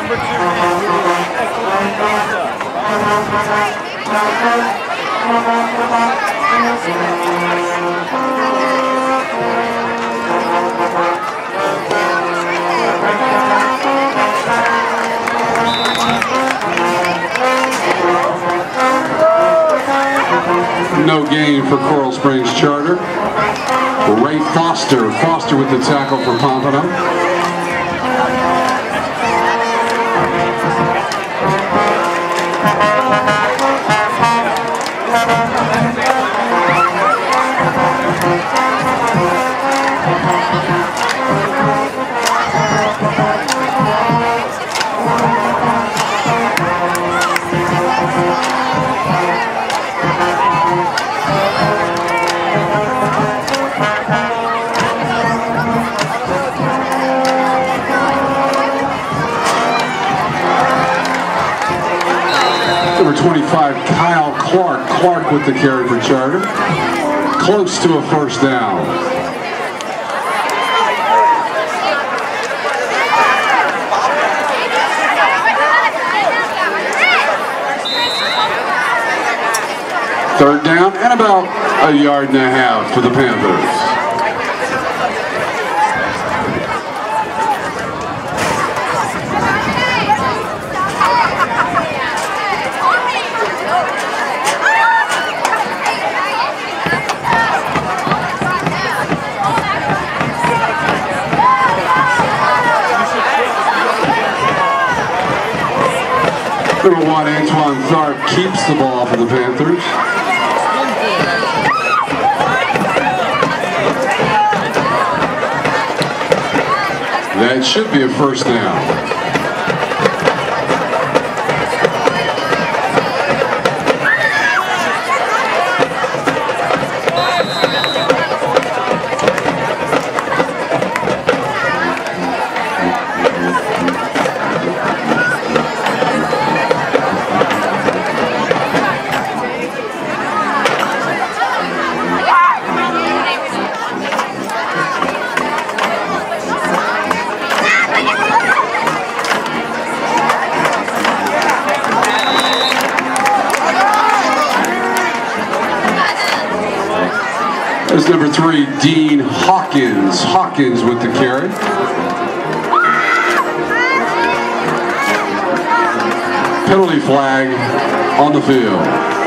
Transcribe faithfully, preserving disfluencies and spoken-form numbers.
No gain for Coral Springs Charter. Ray Foster, Foster with the tackle for Pompano. Number twenty-five, Kyle Clark. Clark with the carry for Charter. Close to a first down. Third down and about a yard and a half for the Panthers. Number one, Antoine Tharp keeps the ball for the Panthers. That should be a first down. There's number three, Dean Hawkins. Hawkins with the carry. Penalty flag on the field.